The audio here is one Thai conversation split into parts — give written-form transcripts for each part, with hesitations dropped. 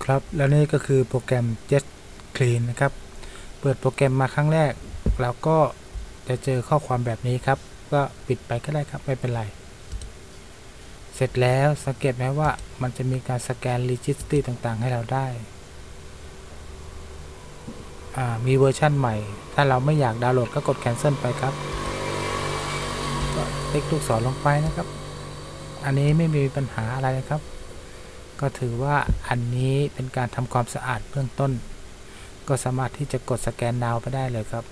ครับแล้วนี่ก็คือโปรแกรม Jet Clean นะครับเปิดโปรแกรมมาครั้งแรกเราก็จะเจอข้อความแบบนี้ครับก็ปิดไปก็ได้ครับไม่เป็นไรเสร็จแล้วสังเกตไหมว่ามันจะมีการสแกน Registry ต่างๆให้เราได้มีเวอร์ชั่นใหม่ถ้าเราไม่อยากดาวน์โหลดก็กด Cancel ไปครับก็ติ๊กลูกศรลงไปนะครับอันนี้ไม่มีปัญหาอะไรนะครับก็ถือว่าอันนี้เป็นการทำความสะอาดเบื้องต้นก็สามารถที่จะกดสแกนดาวน์ไปได้เลยครับ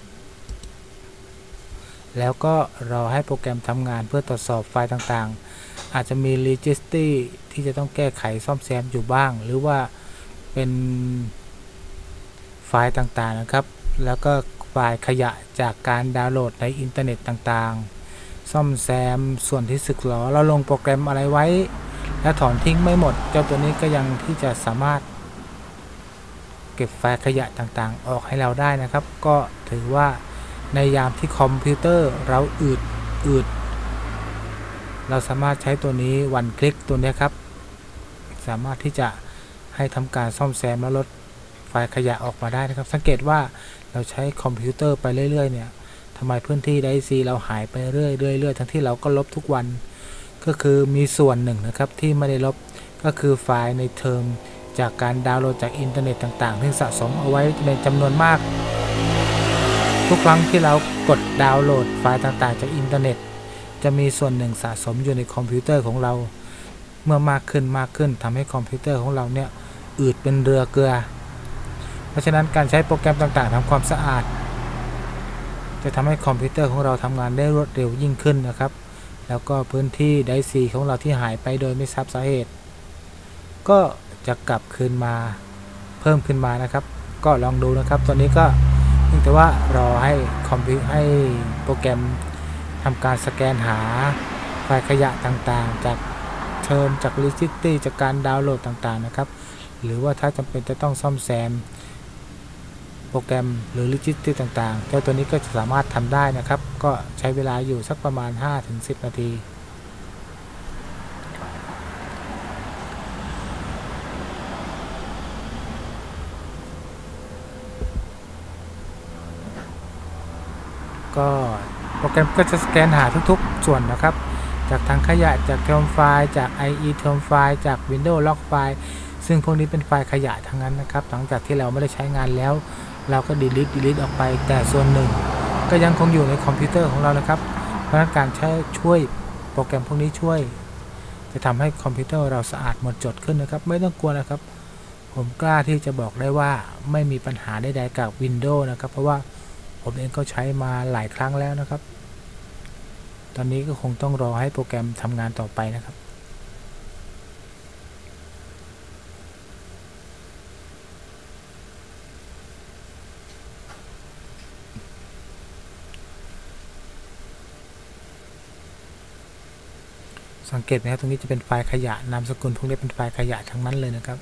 แล้วก็รอให้โปรแกรมทำงานเพื่อตรวจสอบไฟล์ต่างๆอาจจะมี Registry ที่จะต้องแก้ไขซ่อมแซมอยู่บ้างหรือว่าเป็นไฟล์ต่างๆนะครับแล้วก็ไฟล์ขยะจากการดาวน์โหลดในอินเทอร์เน็ตต่างๆซ่อมแซมส่วนที่สึกหรอเราลงโปรแกรมอะไรไว้และถอนทิ้งไม่หมดเจ้าตัวนี้ก็ยังที่จะสามารถเก็บไฟล์ขยะต่างๆออกให้เราได้นะครับก็ถือว่าในยามที่คอมพิวเตอร์เราอืดเราสามารถใช้ตัวนี้วันคลิกตัวนี้ครับสามารถที่จะให้ทำการซ่อมแซมและลดไฟล์ขยะออกมาได้นะครับสังเกตว่าเราใช้คอมพิวเตอร์ไปเรื่อยๆเนี่ยทำไมพื้นที่ไดซีเราหายไปเรื่อยๆทั้งที่เราก็ลบทุกวันก็คือมีส่วนหนึ่งนะครับที่ไม่ได้ลบก็คือไฟล์ในเทอมจากการดาวน์โหลดจากอินเทอร์เน็ตต่างๆที่สะสมเอาไว้ในจำนวนมากทุกครั้งที่เรากดดาวน์โหลดไฟล์ต่างๆจากอินเทอร์เน็ตจะมีส่วนหนึ่งสะสมอยู่ในคอมพิวเตอร์ของเราเมื่อมากขึ้นทำให้คอมพิวเตอร์ของเราเนี่ยอืดเป็นเรือเกลือเพราะฉะนั้นการใช้โปรแกรมต่างๆทำความสะอาดจะทำให้คอมพิวเตอร์ของเราทำงานได้รวดเร็วยิ่งขึ้นนะครับแล้วก็พื้นที่ไดซีของเราที่หายไปโดยไม่ทราบสาเหตุก็จะกลับคืนมาเพิ่มขึ้นมานะครับก็ลองดูนะครับตอนนี้ก็เพียงแต่ว่ารอให้โปรแกรมทำการสแกนหาไฟล์ขยะต่างๆจากเทอมจาก Registry จากการดาวน์โหลดต่างๆนะครับหรือว่าถ้าจำเป็นจะต้องซ่อมแซมโปรแกรมหรือ Registry ต่างๆเจ้าตัวนี้ก็จะสามารถทำได้นะครับก็ใช้เวลาอยู่สักประมาณ 5-10 นาทีก็โปรแกรมก็จะสแกนหาทุกๆส่วนนะครับจากทางขยะจากเทอมไฟล์จาก IE เทอมไฟล์จาก Windows Log ไฟล์ซึ่งพวกนี้เป็นไฟล์ขยะทั้งนั้นนะครับหลังจากที่เราไม่ได้ใช้งานแล้วเราก็ delete ออกไปแต่ส่วนหนึ่งก็ยังคงอยู่ในคอมพิวเตอร์ของเรานะครับเพราะการช่วยโปรแกรมพวกนี้ช่วยจะทำให้คอมพิวเตอร์เราสะอาดหมดจดขึ้นนะครับไม่ต้องกลัวนะครับผมกล้าที่จะบอกได้ว่าไม่มีปัญหาใดๆกับ Windows นะครับเพราะว่าผมเองก็ใช้มาหลายครั้งแล้วนะครับตอนนี้ก็คงต้องรอให้โปรแกรมทำงานต่อไปนะครับสังเกตไหมครับตรงนี้จะเป็นไฟล์ขยะนามสกุลพวกนี้เป็นไฟล์ขยะทั้งนั้นเลยนะครับ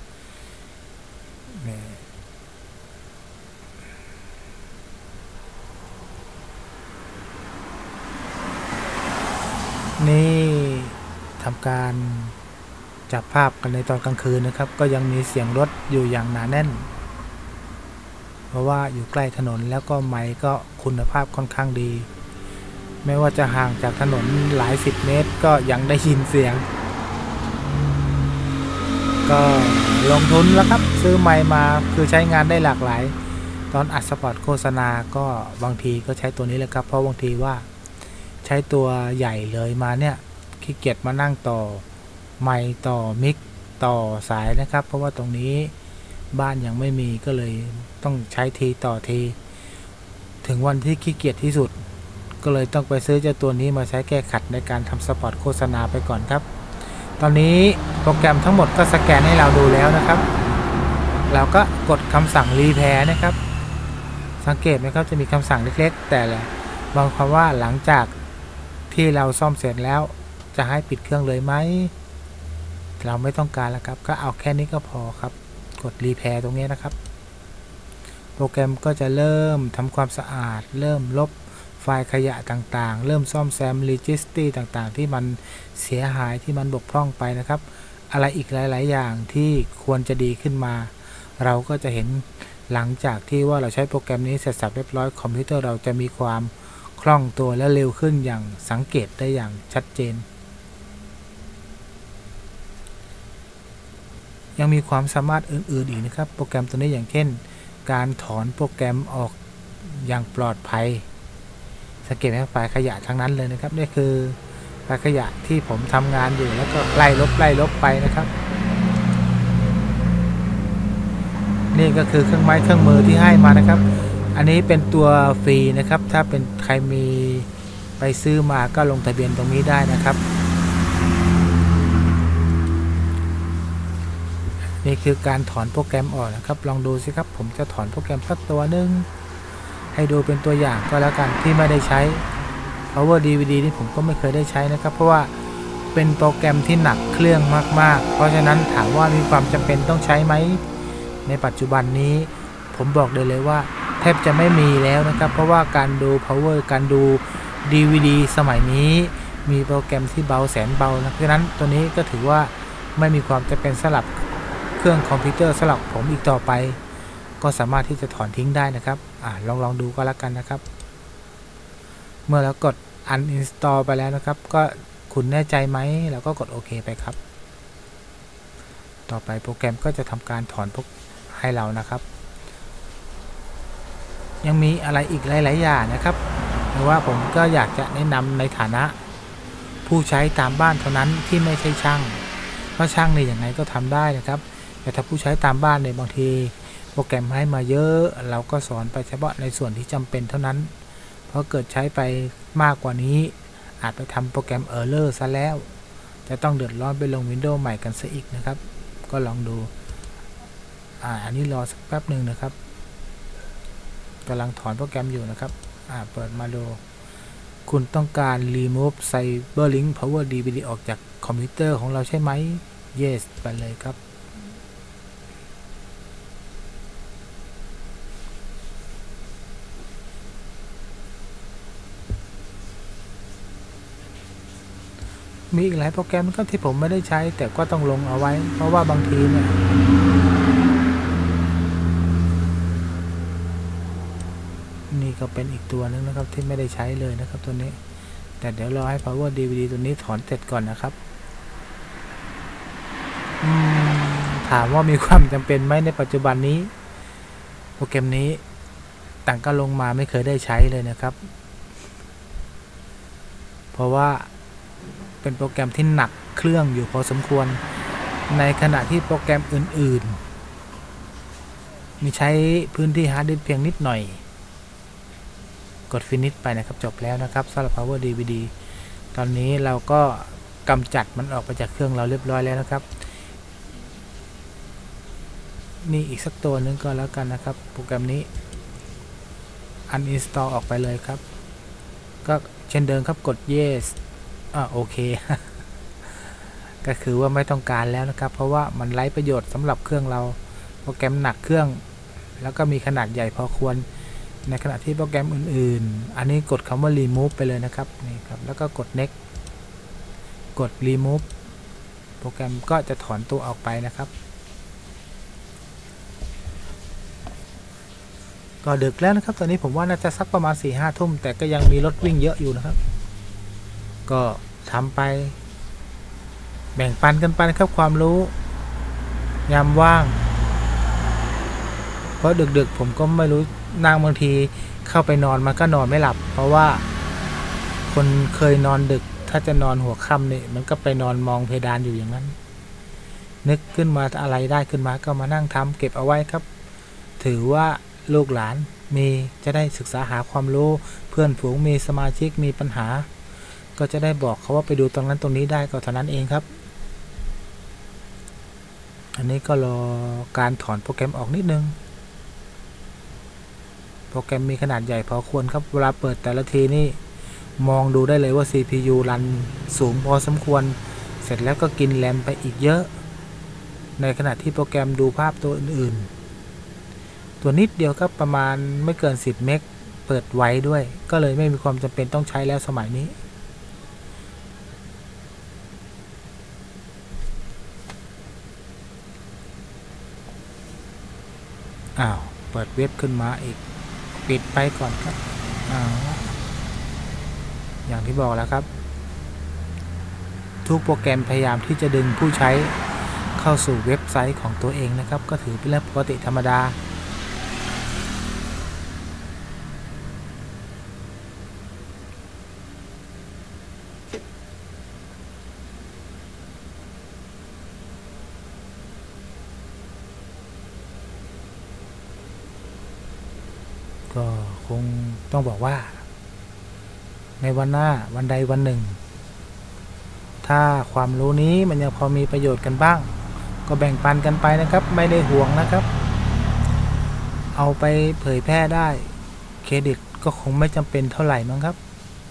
นี่ทำการจับภาพกันในตอนกลางคืนนะครับก็ยังมีเสียงรถอยู่อย่างหนาแน่นเพราะว่าอยู่ใกล้ถนนแล้วก็ไมค์ก็คุณภาพค่อนข้างดีไม่ว่าจะห่างจากถนนหลาย10 เมตรก็ยังได้ยินเสียงก็ลงทุนแล้วครับซื้อไมค์มาคือใช้งานได้หลากหลายตอนอัดสปอตโฆษณาก็บางทีก็ใช้ตัวนี้แหละครับเพราะบางทีว่าใช้ตัวใหญ่เลยมาเนี่ยขี้เกียจมานั่งต่อไมค์ต่อมิกต่อสายนะครับเพราะว่าตรงนี้บ้านยังไม่มีก็เลยต้องใช้ทีต่อทีถึงวันที่ขี้เกียจที่สุดก็เลยต้องไปซื้อเจ้าตัวนี้มาใช้แก้ขัดในการทำสปอตโฆษณาไปก่อนครับตอนนี้โปรแกรมทั้งหมดก็สแกนให้เราดูแล้วนะครับเราก็กดคำสั่งรีแพร์นะครับสังเกตไหมครับจะมีคำสั่งเล็กๆแต่บางคำว่าหลังจากที่เราซ่อมเสร็จแล้วจะให้ปิดเครื่องเลยไหมเราไม่ต้องการแล้วครับก็เอาแค่นี้ก็พอครับกดรีแพร์ตรงนี้นะครับโปรแกรมก็จะเริ่มทำความสะอาดเริ่มลบไฟล์ขยะต่างๆเริ่มซ่อมแซม Registry ต่างๆที่มันเสียหายที่มันบกพร่องไปนะครับอะไรอีกหลายๆอย่างที่ควรจะดีขึ้นมาเราก็จะเห็นหลังจากที่ว่าเราใช้โปรแกรมนี้เสร็จสับเรียบร้อยคอมพิวเตอร์เราจะมีความคล่องตัวและเร็วขึ้นอย่างสังเกตได้อย่างชัดเจนยังมีความสามารถอื่นๆอีกนะครับโปรแกรมตัวนี้อย่างเช่นการถอนโปรแกรมออกอย่างปลอดภัยสังเกตไหมไฟล์ขยะทั้งนั้นเลยนะครับนี่คือไฟล์ขยะที่ผมทำงานอยู่แล้วก็ไล่ลบไปนะครับนี่ก็คือเครื่องไม้เครื่องมือที่ให้มานะครับอันนี้เป็นตัวฟรีนะครับถ้าเป็นใครมีไปซื้อมาก็ลงทะเบียนตรงนี้ได้นะครับนี่คือการถอนโปรแกรมออกนะครับลองดูสิครับผมจะถอนโปรแกรมสักตัวหนึ่งให้ดูเป็นตัวอย่างก็แล้วกันที่ไม่ได้ใช้ Power DVD นี่ผมก็ไม่เคยได้ใช้นะครับเพราะว่าเป็นโปรแกรมที่หนักเครื่องมากๆเพราะฉะนั้นถามว่ามีความจำเป็นต้องใช้ไหมในปัจจุบันนี้ผมบอกเลยว่าแทบจะไม่มีแล้วนะครับเพราะว่าการดู Power การดู DVD สมัยนี้มีโปรแกรมที่เบาแสนเบานะเพราะฉะนั้นตัวนี้ก็ถือว่าไม่มีความจำเป็นสำหรับเครื่องคอมพิวเตอร์สำหรับผมอีกต่อไปก็สามารถที่จะถอนทิ้งได้นะครับลองดูก็แล้วกันนะครับเมื่อเรากด uninstall ไปแล้วนะครับก็คุณแน่ใจไหมแล้วก็กดโอเคไปครับต่อไปโปรแกรมก็จะทำการถอนพวกให้เรานะครับยังมีอะไรอีกหลายๆอย่างนะครับแต่ว่าผมก็อยากจะแนะนำในฐานะผู้ใช้ตามบ้านเท่านั้นที่ไม่ใช่ช่างเพราะช่างนี่ยังไงก็ทำได้นะครับแต่ถ้าผู้ใช้ตามบ้านเนี่ยบางทีโปรแกรมให้มาเยอะเราก็สอนไปเฉพาะในส่วนที่จำเป็นเท่านั้นเพราะเกิดใช้ไปมากกว่านี้อาจไปทำโปรแกรมErrorซะแล้วจะต้องเดือดร้อนไปลง Windows ใหม่กันซะอีกนะครับก็ลองดูอันนี้รอสักแป๊บหนึ่งนะครับกำลังถอนโปรแกรมอยู่นะครับเปิดมาดูคุณต้องการ remove CyberLink Power DVD ออกจากคอมพิวเตอร์ของเราใช่ไหม yes ไปเลยครับมีอีกหลายโปรแกรมก็ที่ผมไม่ได้ใช้แต่ก็ต้องลงเอาไว้เพราะว่าบางทีเนี่ยนี่ก็เป็นอีกตัวนึงนะครับที่ไม่ได้ใช้เลยนะครับตัวนี้แต่เดี๋ยวรอให้ Power DVD ตัวนี้ถอนเสร็จก่อนนะครับถามว่ามีความจำเป็นไหมในปัจจุบันนี้โปรแกรมนี้ตั้งก็ลงมาไม่เคยได้ใช้เลยนะครับเพราะว่าเป็นโปรแกรมที่หนักเครื่องอยู่พอสมควรในขณะที่โปรแกรมอื่นๆมีใช้พื้นที่ฮาร์ดดิสก์เพียงนิดหน่อยกด finish ไปนะครับจบแล้วนะครับสำหรับ Power DVD ตอนนี้เราก็กำจัดมันออกไปจากเครื่องเราเรียบร้อยแล้วนะครับนี่อีกสักตัวนึงก็แล้วกันนะครับโปรแกรมนี้ uninstall ออกไปเลยครับก็เช่นเดิมครับกด yes โอเค ก็คือว่าไม่ต้องการแล้วนะครับเพราะว่ามันไร้ประโยชน์สำหรับเครื่องเราโปรแกรมหนักเครื่องแล้วก็มีขนาดใหญ่พอควรในขณะที่โปรแกรมอื่นๆอันนี้กดคำว่า remove ไปเลยนะครับนี่ครับแล้วก็กด next กด remove โปรแกรมก็จะถอนตัวออกไปนะครับก็ดึกแล้วนะครับตอนนี้ผมว่าน่าจะสักประมาณ 4-5 ทุ่มแต่ก็ยังมีรถวิ่งเยอะอยู่นะครับก็ทำไปแบ่งปันกันไปนะครับความรู้ยามว่างเพราะดึกๆผมก็ไม่รู้นั่งบางทีเข้าไปนอนมันก็นอนไม่หลับเพราะว่าคนเคยนอนดึกถ้าจะนอนหัวค่ำนี่มันก็ไปนอนมองเพดานอยู่อย่างนั้นนึกขึ้นมาอะไรได้ขึ้นมาก็มานั่งทำเก็บเอาไว้ครับถือว่าลูกหลานมีจะได้ศึกษาหาความรู้เพื่อนฝูงมีสมาชิกมีปัญหาก็จะได้บอกเขาว่าไปดูตรงนั้นตรงนี้ได้ก็เท่านั้นเองครับอันนี้ก็รอการถอนโปรแกรมออกนิดนึงโปรแกรมมีขนาดใหญ่พอควรครับเวลาเปิดแต่ละทีนี่มองดูได้เลยว่า CPU รันสูงพอสมควรเสร็จแล้วก็กินแรมไปอีกเยอะในขณะที่โปรแกรมดูภาพตัวอื่นๆตัวนิดเดียวครับประมาณไม่เกิน10 เมกเปิดไว้ด้วยก็เลยไม่มีความจำเป็นต้องใช้แล้วสมัยนี้อ้าวเปิดเว็บขึ้นมาอีกปิดไปก่อนครับอ้าวอย่างที่บอกแล้วครับทุกโปรแกรมพยายามที่จะดึงผู้ใช้เข้าสู่เว็บไซต์ของตัวเองนะครับก็ถือเป็นเรื่องปกติธรรมดาก็คงต้องบอกว่าในวันหน้าวันใดวันหนึ่งถ้าความรู้นี้มันยังพอมีประโยชน์กันบ้างก็แบ่งปันกันไปนะครับไม่ได้ห่วงนะครับเอาไปเผยแพร่ได้เครดิตก็คงไม่จำเป็นเท่าไหร่มั้งครับ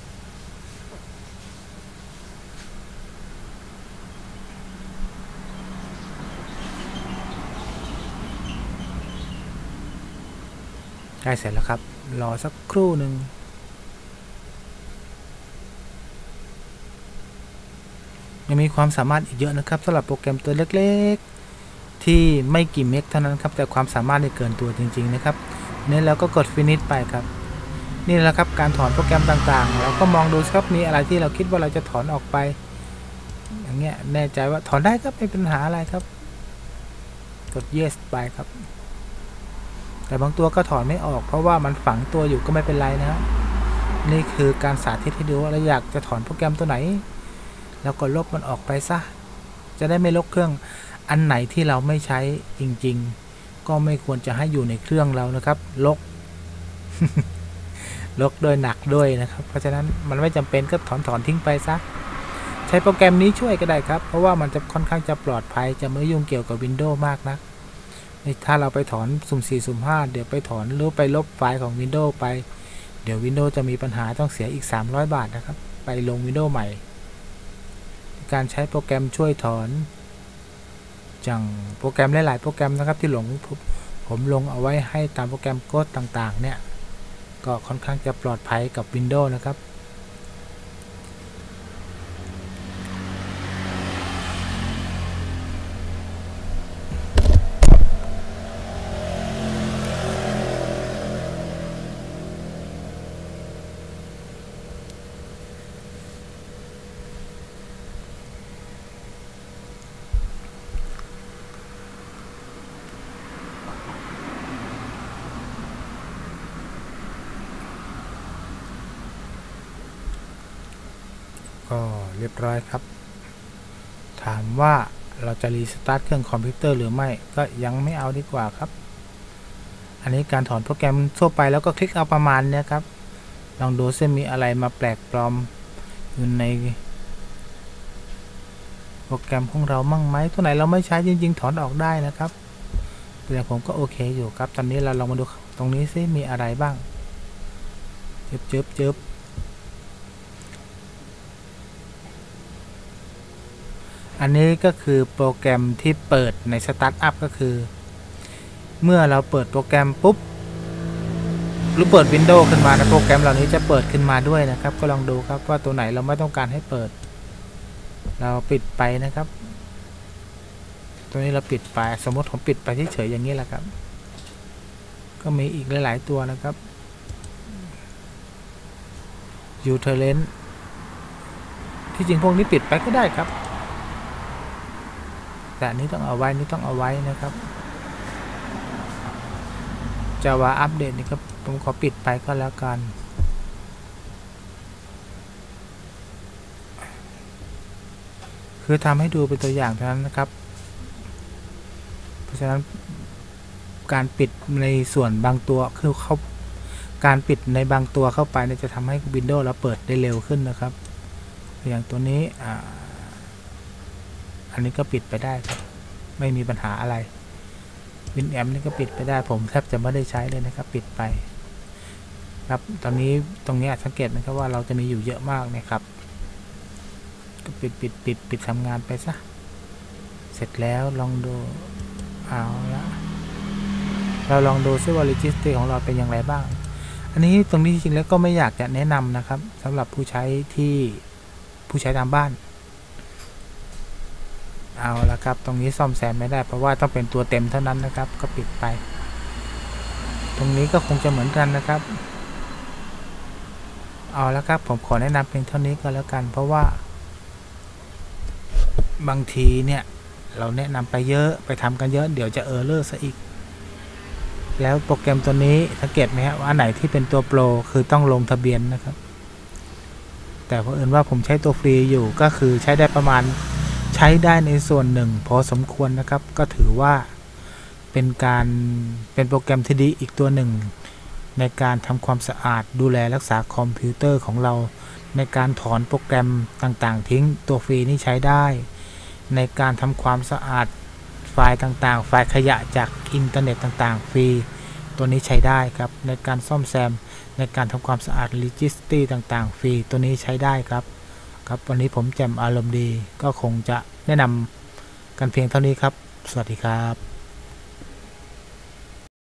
ใกล้เสร็จแล้วครับรอสักครู่หนึ่งยังมีความสามารถอีกเยอะนะครับสำหรับโปรแกรมตัวเล็กๆที่ไม่กี่เมกเท่านั้นครับแต่ความสามารถเกินตัวจริงๆนะครับนี่เราก็กด finish ไปครับนี่แหละครับการถอนโปรแกรมต่างๆเราก็มองดูครับมีอะไรที่เราคิดว่าเราจะถอนออกไปอย่างเงี้ยแน่ใจว่าถอนได้ครับไม่เป็นปัญหาอะไรครับกด yes ไปครับแต่บางตัวก็ถอนไม่ออกเพราะว่ามันฝังตัวอยู่ก็ไม่เป็นไรนะครับนี่คือการสาธิตให้ดูว่าเราอยากจะถอนโปรแกรมตัวไหนแล้วก็ลบมันออกไปซะจะได้ไม่ลบเครื่องอันไหนที่เราไม่ใช้จริงๆก็ไม่ควรจะให้อยู่ในเครื่องเรานะครับลก ลกโดยหนักด้วยนะครับเพราะฉะนั้นมันไม่จำเป็นก็ถอนทิ้งไปซะใช้โปรแกรมนี้ช่วยก็ได้ครับเพราะว่ามันจะค่อนข้างจะปลอดภัยจะไม่ยุ่งเกี่ยวกับ Windows มากนะถ้าเราไปถอนสุ่ม4สุ่ม5เดี๋ยวไปถอนหรือไปลบไฟล์ของ Windows ไปเดี๋ยว Windows จะมีปัญหาต้องเสียอีก300 บาทนะครับไปลง Windows ใหม่การใช้โปรแกรมช่วยถอนอย่างโปรแกรมหลายๆโปรแกรมนะครับที่ผมลงเอาไว้ให้ตามโปรแกรมโค้ดต่างๆเนี่ยก็ค่อนข้างจะปลอดภัยกับ Windows นะครับก็เรียบร้อยครับถามว่าเราจะรีสตาร์ทเครื่องคอมพิวเตอร์หรือไม่ก็ยังไม่เอาดีกว่าครับอันนี้การถอนโปรแกรมทั่วไปแล้วก็คลิกเอาประมาณนี้ครับลองดูซิมีอะไรมาแปลกปลอมอยู่ในโปรแกรมของเรามั่งไหมตัวไหนเราไม่ใช้จริงๆถอนออกได้นะครับแต่ผมก็โอเคอยู่ครับตอนนี้เราลองมาดูตรงนี้ซิมีอะไรบ้างจึบอันนี้ก็คือโปรแกรมที่เปิดในสตาร์ทอัพก็คือเมื่อเราเปิดโปรแกรมปุ๊บหรือเปิด Windows ขึ้นมานะโปรแกรมเหล่านี้จะเปิดขึ้นมาด้วยนะครับก็ลองดูครับว่าตัวไหนเราไม่ต้องการให้เปิดเราปิดไปนะครับตัวนี้เราปิดไปสมมติผมปิดไปเฉยๆอย่างนี้แหละครับก็มีอีกหลายๆตัวนะครับยูเทเลนที่จริงพวกนี้ปิดไปก็ได้ครับแต่นี้ต้องเอาไว้นะครับJava อัปเดตนี่ครับผมขอปิดไปก็แล้วกันคือทำให้ดูเป็นตัวอย่างเท่านั้นนะครับเพราะฉะนั้นการปิดในส่วนบางตัวคือการปิดในบางตัวเข้าไปจะทำให้ Windows เราเปิดได้เร็วขึ้นนะครับอย่างตัวนี้อันนี้ก็ปิดไปได้ครับไม่มีปัญหาอะไรWinampนี่ก็ปิดไปได้ผมแทบจะไม่ได้ใช้เลยนะครับปิดไปครับตรงนี้สังเกตนะครับว่าเราจะมีอยู่เยอะมากนะครับก็ปิดทำงานไปซะเสร็จแล้วลองดูเอาละเราลองดูซิว่า Registry ของเราเป็นอย่างไรบ้างอันนี้ตรงนี้จริงๆแล้วก็ไม่อยากจะแนะนำนะครับสำหรับผู้ใช้ตามบ้านเอาละครับตรงนี้ซ่อมแซมไม่ได้เพราะว่าต้องเป็นตัวเต็มเท่านั้นนะครับก็ปิดไปรงนี้ก็คงจะเหมือนกันนะครับเอาแล้วครับผมขอแนะนำเพียงเท่านี้ก็แล้วกันเพราะว่าบางทีเนี่ยเราแนะนำไปเยอะไปทำกันเยอะเดี๋ยวจะเออร์เลอร์ซะอีกแล้วโปรแกรมตัวนี้สังเกตไหมฮะว่าอันไหนที่เป็นตัวโปรคือต้องลงทะเบียนนะครับแต่เพราะเอิญว่าผมใช้ตัวฟรีอยู่ก็คือใช้ได้ประมาณใช้ได้ในส่วนหนึ่งพอสมควรนะครับก็ถือว่าเป็นโปรแกรมที่ดีอีกตัวหนึ่งในการทำความสะอาดดูแลรักษาคอมพิวเตอร์ของเราในการถอนโปรแกรมต่างๆทิ้งตัวฟรีนี่ใช้ได้ในการทำความสะอาดไฟล์ต่างๆไฟล์ขยะจากอินเทอร์เน็ตต่างๆฟรีตัวนี้ใช้ได้ครับในการซ่อมแซมในการทำความสะอาด Registry ต่างๆฟรีตัวนี้ใช้ได้ครับวันนี้ผมแจ่มอารมณ์ดีก็คงจะแนะนำกันเพียงเท่านี้ครับสวัสดีครับ